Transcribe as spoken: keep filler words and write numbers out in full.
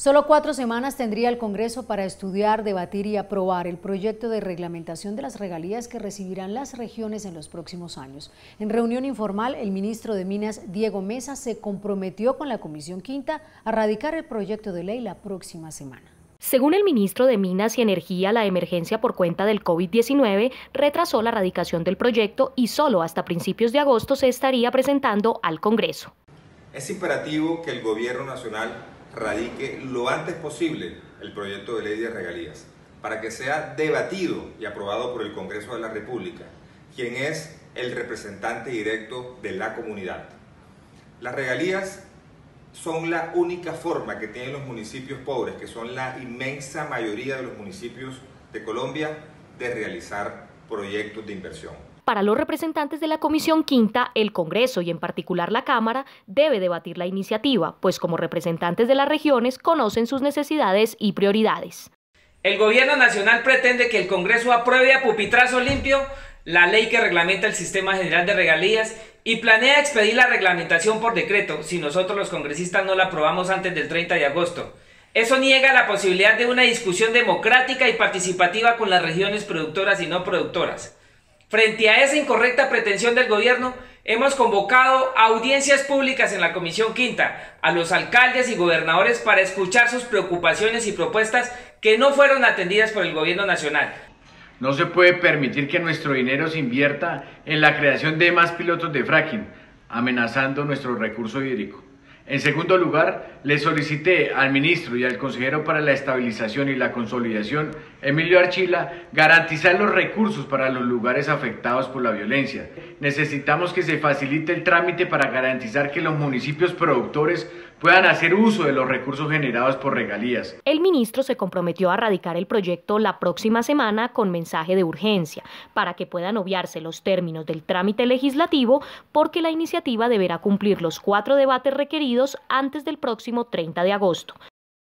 Solo cuatro semanas tendría el Congreso para estudiar, debatir y aprobar el proyecto de reglamentación de las regalías que recibirán las regiones en los próximos años. En reunión informal, el ministro de Minas, Diego Mesa, se comprometió con la Comisión Quinta a radicar el proyecto de ley la próxima semana. Según el ministro de Minas y Energía, la emergencia por cuenta del COVID diecinueve retrasó la radicación del proyecto y solo hasta principios de agosto se estaría presentando al Congreso. Es imperativo que el Gobierno Nacional radique lo antes posible el proyecto de ley de regalías para que sea debatido y aprobado por el Congreso de la República, quien es el representante directo de la comunidad. Las regalías son la única forma que tienen los municipios pobres, que son la inmensa mayoría de los municipios de Colombia, de realizar proyectos de inversión. Para los representantes de la Comisión Quinta, el Congreso y en particular la Cámara debe debatir la iniciativa, pues como representantes de las regiones conocen sus necesidades y prioridades. El Gobierno Nacional pretende que el Congreso apruebe a pupitrazo limpio la ley que reglamenta el Sistema General de Regalías y planea expedir la reglamentación por decreto si nosotros los congresistas no la aprobamos antes del treinta de agosto. Eso niega la posibilidad de una discusión democrática y participativa con las regiones productoras y no productoras. Frente a esa incorrecta pretensión del gobierno, hemos convocado audiencias públicas en la Comisión Quinta a los alcaldes y gobernadores para escuchar sus preocupaciones y propuestas que no fueron atendidas por el gobierno nacional. No se puede permitir que nuestro dinero se invierta en la creación de más pilotos de fracking, amenazando nuestro recurso hídrico. En segundo lugar, le solicité al ministro y al consejero para la estabilización y la consolidación, Emilio Archila, garantizar los recursos para los lugares afectados por la violencia. Necesitamos que se facilite el trámite para garantizar que los municipios productores puedan hacer uso de los recursos generados por regalías. El ministro se comprometió a radicar el proyecto la próxima semana con mensaje de urgencia, para que puedan obviarse los términos del trámite legislativo, porque la iniciativa deberá cumplir los cuatro debates requeridos antes del próximo treinta de agosto.